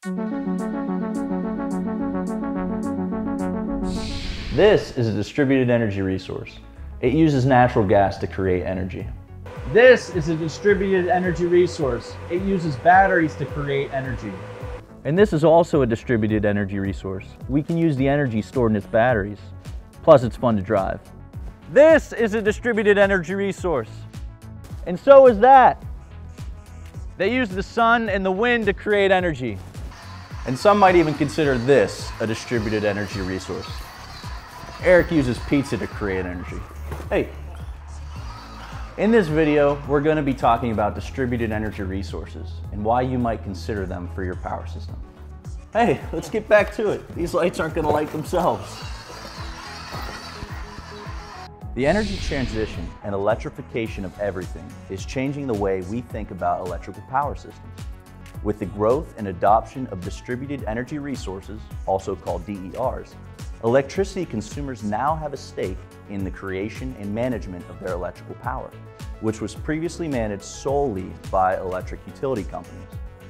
This is a distributed energy resource. It uses natural gas to create energy. This is a distributed energy resource. It uses batteries to create energy. And this is also a distributed energy resource. We can use the energy stored in its batteries. Plus, it's fun to drive. This is a distributed energy resource. And so is that. They use the sun and the wind to create energy. And some might even consider this a distributed energy resource. Eric uses pizza to create energy. Hey, in this video, we're going to be talking about distributed energy resources and why you might consider them for your power system. Hey, let's get back to it. These lights aren't going to light themselves. The energy transition and electrification of everything is changing the way we think about electrical power systems. With the growth and adoption of distributed energy resources, also called DERs, electricity consumers now have a stake in the creation and management of their electrical power, which was previously managed solely by electric utility companies.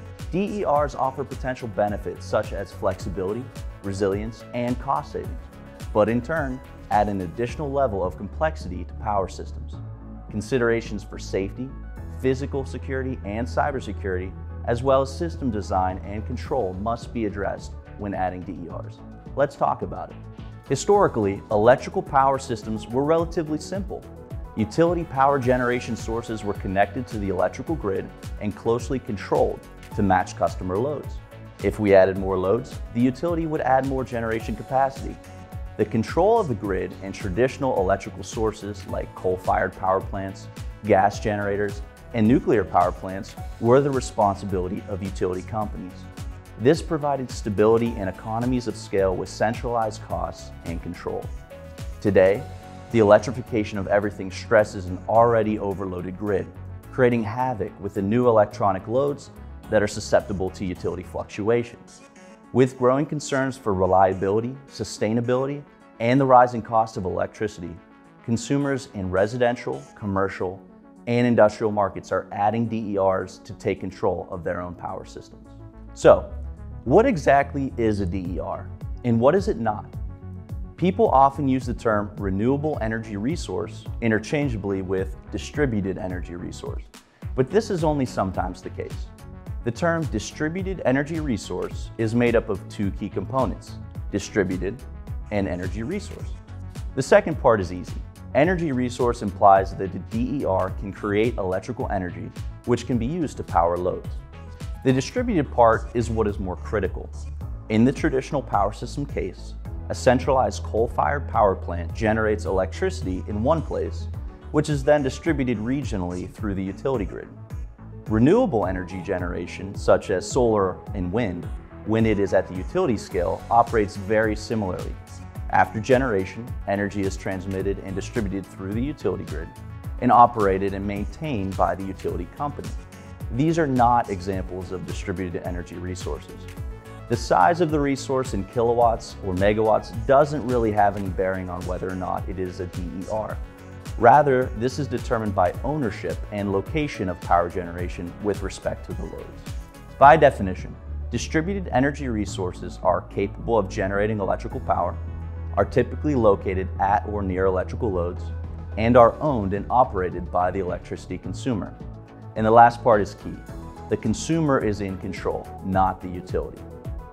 DERs offer potential benefits such as flexibility, resilience, and cost savings, but in turn, add an additional level of complexity to power systems. Considerations for safety, physical security, and cybersecurity, as well as system design and control must be addressed when adding DERs. Let's talk about it. Historically, electrical power systems were relatively simple. Utility power generation sources were connected to the electrical grid and closely controlled to match customer loads. If we added more loads, the utility would add more generation capacity. The control of the grid and traditional electrical sources like coal-fired power plants, gas generators, and nuclear power plants were the responsibility of utility companies. This provided stability and economies of scale with centralized costs and control. Today, the electrification of everything stresses an already overloaded grid, creating havoc with the new electronic loads that are susceptible to utility fluctuations. With growing concerns for reliability, sustainability, and the rising cost of electricity, consumers in residential, commercial, and industrial markets are adding DERs to take control of their own power systems. So, what exactly is a DER, and what is it not? People often use the term renewable energy resource interchangeably with distributed energy resource, but this is only sometimes the case. The term distributed energy resource is made up of two key components, distributed and energy resource. The second part is easy. Energy resource implies that the DER can create electrical energy, which can be used to power loads. The distributed part is what is more critical. In the traditional power system case, a centralized coal-fired power plant generates electricity in one place, which is then distributed regionally through the utility grid. Renewable energy generation, such as solar and wind, when it is at the utility scale, operates very similarly. After generation, energy is transmitted and distributed through the utility grid and operated and maintained by the utility company. These are not examples of distributed energy resources. The size of the resource in kilowatts or megawatts doesn't really have any bearing on whether or not it is a DER. Rather, this is determined by ownership and location of power generation with respect to the loads. By definition, distributed energy resources are capable of generating electrical power, are typically located at or near electrical loads, and are owned and operated by the electricity consumer. And the last part is key. The consumer is in control, not the utility.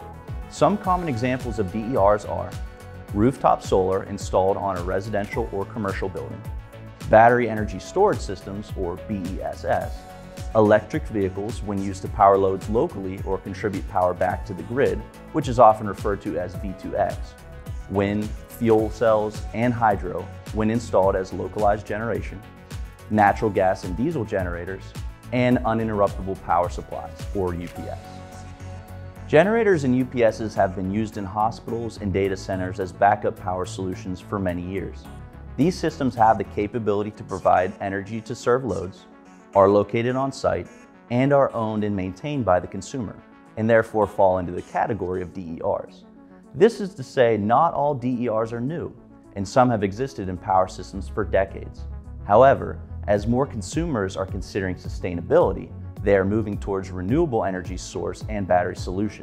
Some common examples of DERs are rooftop solar installed on a residential or commercial building, battery energy storage systems or BESS, electric vehicles when used to power loads locally or contribute power back to the grid, which is often referred to as V2X, wind, fuel cells, and hydro when installed as localized generation, natural gas and diesel generators, and uninterruptible power supplies, or UPS. Generators and UPSs have been used in hospitals and data centers as backup power solutions for many years. These systems have the capability to provide energy to serve loads, are located on site, and are owned and maintained by the consumer, and therefore fall into the category of DERs. This is to say not all DERs are new, and some have existed in power systems for decades. However, as more consumers are considering sustainability, they are moving towards renewable energy source and battery solutions,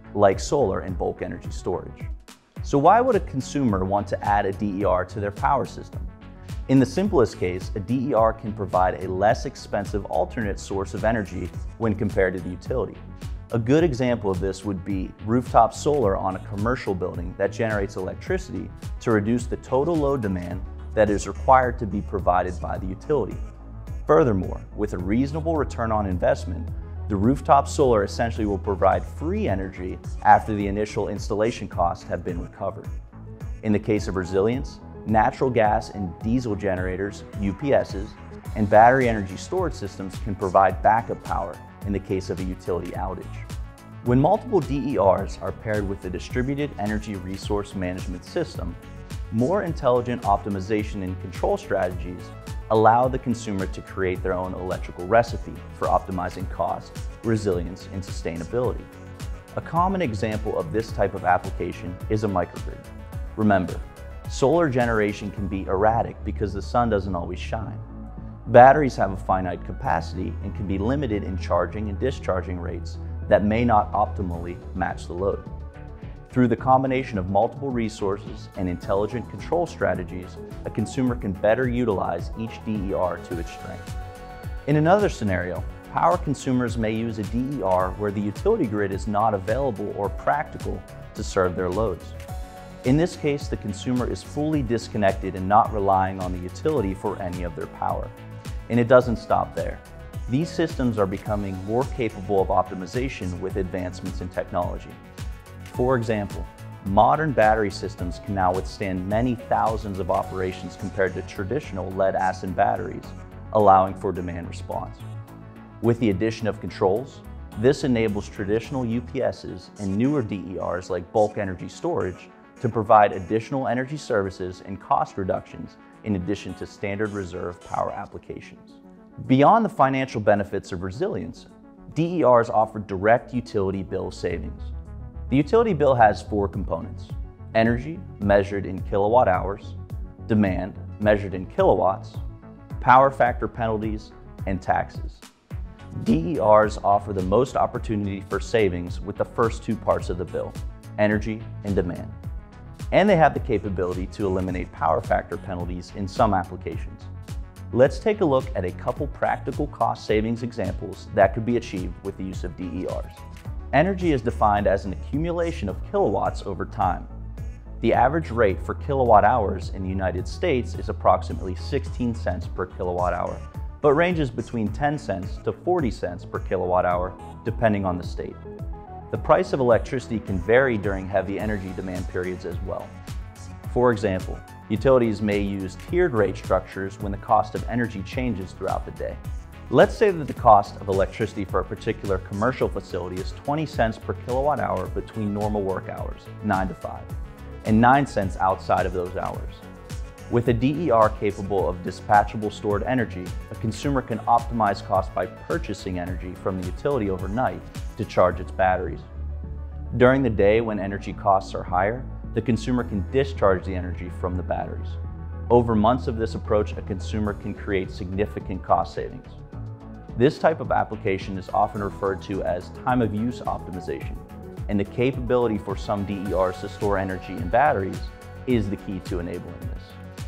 like solar and bulk energy storage. So why would a consumer want to add a DER to their power system? In the simplest case, a DER can provide a less expensive alternate source of energy when compared to the utility. A good example of this would be rooftop solar on a commercial building that generates electricity to reduce the total load demand that is required to be provided by the utility. Furthermore, with a reasonable return on investment, the rooftop solar essentially will provide free energy after the initial installation costs have been recovered. In the case of resilience, natural gas and diesel generators, UPSs, and battery energy storage systems can provide backup power in the case of a utility outage. When multiple DERs are paired with a distributed energy resource management system, more intelligent optimization and control strategies allow the consumer to create their own electrical recipe for optimizing cost, resilience, and sustainability. A common example of this type of application is a microgrid. Remember, solar generation can be erratic because the sun doesn't always shine. Batteries have a finite capacity and can be limited in charging and discharging rates that may not optimally match the load. Through the combination of multiple resources and intelligent control strategies, a consumer can better utilize each DER to its strength. In another scenario, power consumers may use a DER where the utility grid is not available or practical to serve their loads. In this case, the consumer is fully disconnected and not relying on the utility for any of their power. And it doesn't stop there. These systems are becoming more capable of optimization with advancements in technology. For example, modern battery systems can now withstand many thousands of operations compared to traditional lead-acid batteries, allowing for demand response. With the addition of controls, this enables traditional UPSs and newer DERs like bulk energy storage to provide additional energy services and cost reductions in addition to standard reserve power applications. Beyond the financial benefits of resilience, DERs offer direct utility bill savings. The utility bill has 4 components: energy, measured in kilowatt hours; demand, measured in kilowatts; power factor penalties; and taxes. DERs offer the most opportunity for savings with the first 2 parts of the bill, energy and demand. And they have the capability to eliminate power factor penalties in some applications. Let's take a look at a couple practical cost savings examples that could be achieved with the use of DERs. Energy is defined as an accumulation of kilowatts over time. The average rate for kilowatt hours in the United States is approximately 16 cents per kilowatt hour, but ranges between 10 cents to 40 cents per kilowatt hour depending on the state. The price of electricity can vary during heavy energy demand periods as well. For example, utilities may use tiered rate structures when the cost of energy changes throughout the day. Let's say that the cost of electricity for a particular commercial facility is 20 cents per kilowatt hour between normal work hours, 9 to 5, and 9 cents outside of those hours. With a DER capable of dispatchable stored energy, a consumer can optimize costs by purchasing energy from the utility overnight to charge its batteries. During the day when energy costs are higher, the consumer can discharge the energy from the batteries. Over months of this approach, a consumer can create significant cost savings. This type of application is often referred to as time of use optimization, and the capability for some DERs to store energy in batteries is the key to enabling this.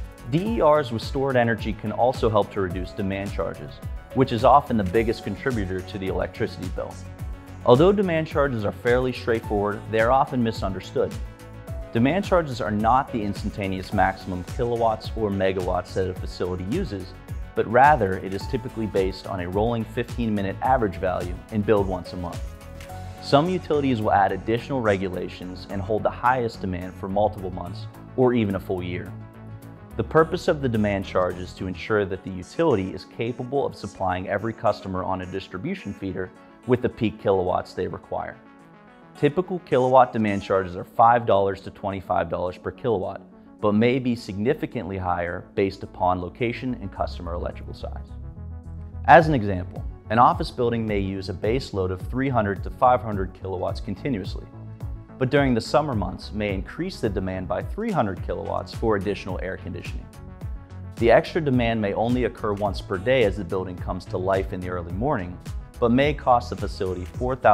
DERs with stored energy can also help to reduce demand charges, which is often the biggest contributor to the electricity bill. Although demand charges are fairly straightforward, they are often misunderstood. Demand charges are not the instantaneous maximum kilowatts or megawatts that a facility uses, but rather it is typically based on a rolling 15-minute average value and billed once a month. Some utilities will add additional regulations and hold the highest demand for multiple months or even a full year. The purpose of the demand charge is to ensure that the utility is capable of supplying every customer on a distribution feeder with the peak kilowatts they require. Typical kilowatt demand charges are $5 to $25 per kilowatt, but may be significantly higher based upon location and customer electrical size. As an example, an office building may use a base load of 300 to 500 kilowatts continuously, but during the summer months may increase the demand by 300 kilowatts for additional air conditioning. The extra demand may only occur once per day as the building comes to life in the early morning, but may cost the facility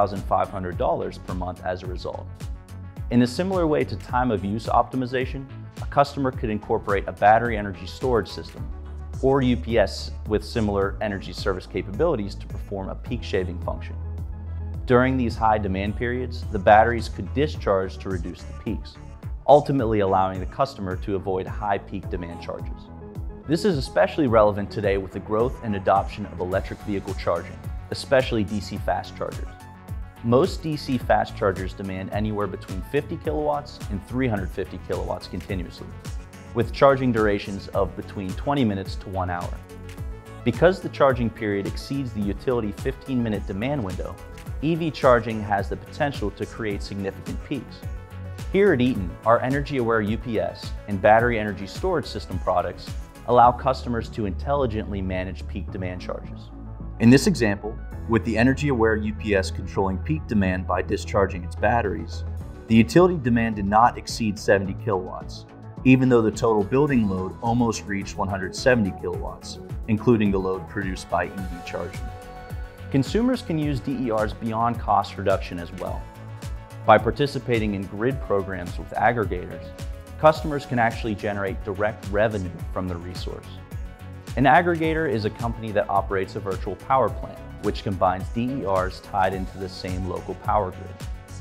$4,500 per month as a result. In a similar way to time of use optimization, a customer could incorporate a battery energy storage system or UPS with similar energy service capabilities to perform a peak shaving function. During these high demand periods, the batteries could discharge to reduce the peaks, ultimately allowing the customer to avoid high peak demand charges. This is especially relevant today with the growth and adoption of electric vehicle charging, especially DC fast chargers. Most DC fast chargers demand anywhere between 50 kilowatts and 350 kilowatts continuously, with charging durations of between 20 minutes to 1 hour. Because the charging period exceeds the utility 15-minute demand window, EV charging has the potential to create significant peaks. Here at Eaton, our EnergyAware UPS and battery energy storage system products allow customers to intelligently manage peak demand charges. In this example, with the EnergyAware UPS controlling peak demand by discharging its batteries, the utility demand did not exceed 70 kilowatts, even though the total building load almost reached 170 kilowatts, including the load produced by EV charging. Consumers can use DERs beyond cost reduction as well. By participating in grid programs with aggregators, customers can actually generate direct revenue from the resource. An aggregator is a company that operates a virtual power plant, which combines DERs tied into the same local power grid.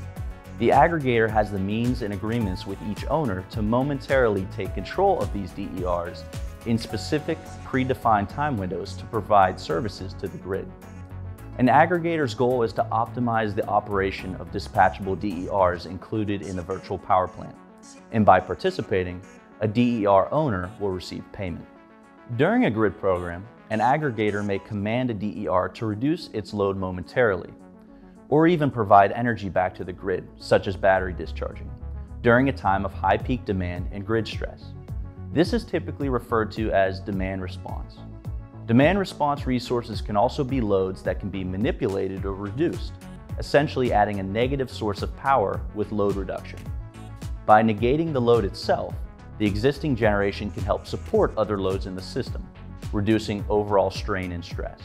The aggregator has the means and agreements with each owner to momentarily take control of these DERs in specific predefined time windows to provide services to the grid. An aggregator's goal is to optimize the operation of dispatchable DERs included in the virtual power plant, and by participating, a DER owner will receive payment. During a grid program, an aggregator may command a DER to reduce its load momentarily, or even provide energy back to the grid, such as battery discharging, during a time of high peak demand and grid stress. This is typically referred to as demand response. Demand response resources can also be loads that can be manipulated or reduced, essentially adding a negative source of power with load reduction. By negating the load itself, the existing generation can help support other loads in the system, reducing overall strain and stress.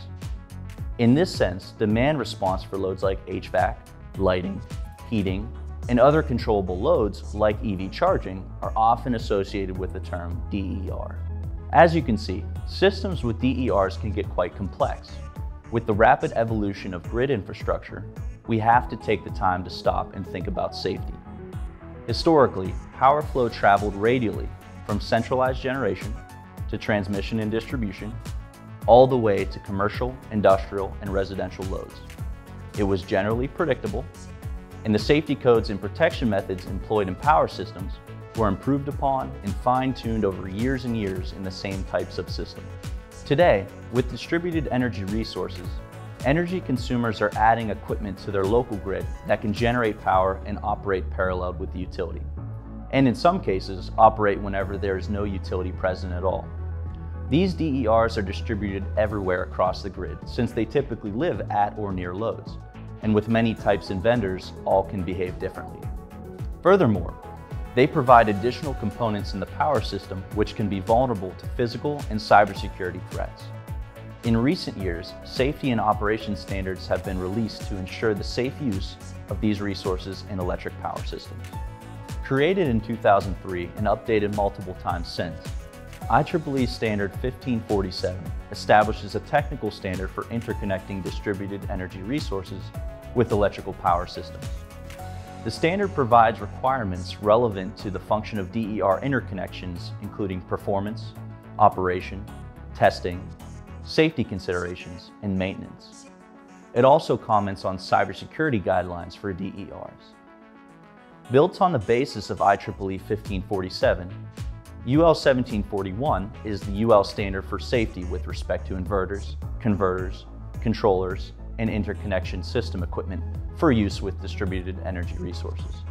In this sense, demand response for loads like HVAC, lighting, heating, and other controllable loads like EV charging are often associated with the term DER. As you can see, systems with DERs can get quite complex. With the rapid evolution of grid infrastructure, we have to take the time to stop and think about safety. Historically, power flow traveled radially from centralized generation to transmission and distribution, all the way to commercial, industrial, and residential loads. It was generally predictable, and the safety codes and protection methods employed in power systems were improved upon and fine-tuned over years and years in the same types of systems. Today, with distributed energy resources, energy consumers are adding equipment to their local grid that can generate power and operate parallel with the utility, and in some cases, operate whenever there is no utility present at all. These DERs are distributed everywhere across the grid since they typically live at or near loads, and with many types and vendors, all can behave differently. Furthermore, they provide additional components in the power system which can be vulnerable to physical and cybersecurity threats. In recent years, safety and operation standards have been released to ensure the safe use of these resources in electric power systems. Created in 2003 and updated multiple times since, IEEE Standard 1547 establishes a technical standard for interconnecting distributed energy resources with electrical power systems. The standard provides requirements relevant to the function of DER interconnections, including performance, operation, testing, safety considerations, and maintenance. It also comments on cybersecurity guidelines for DERs. Built on the basis of IEEE 1547, UL 1741 is the UL standard for safety with respect to inverters, converters, controllers, and interconnection system equipment for use with distributed energy resources.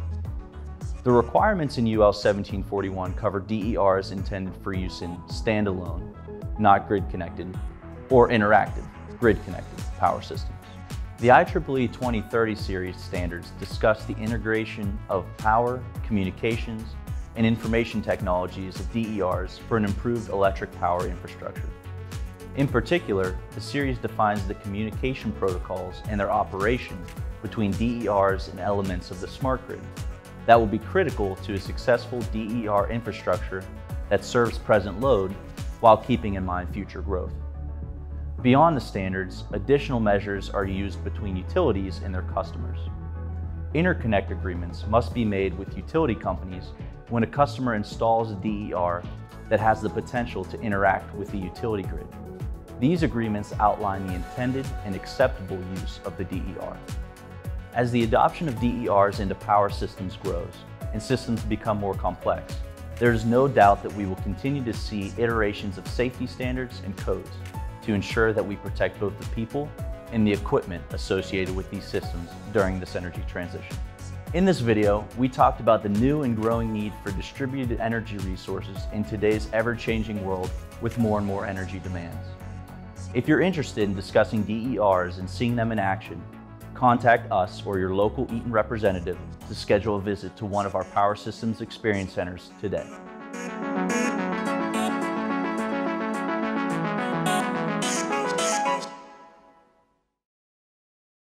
The requirements in UL 1741 cover DERs intended for use in standalone, not grid-connected, or interactive, grid-connected power systems. The IEEE 2030 series standards discuss the integration of power, communications, and information technologies of DERs for an improved electric power infrastructure. In particular, the series defines the communication protocols and their operation between DERs and elements of the smart grid that will be critical to a successful DER infrastructure that serves present load while keeping in mind future growth. Beyond the standards, additional measures are used between utilities and their customers. Interconnect agreements must be made with utility companies when a customer installs a DER that has the potential to interact with the utility grid. These agreements outline the intended and acceptable use of the DER. As the adoption of DERs into power systems grows and systems become more complex, there is no doubt that we will continue to see iterations of safety standards and codes to ensure that we protect both the people and the equipment associated with these systems during this energy transition. In this video, we talked about the new and growing need for distributed energy resources in today's ever-changing world with more and more energy demands. If you're interested in discussing DERs and seeing them in action, contact us or your local Eaton representative to schedule a visit to one of our Power Systems Experience Centers today.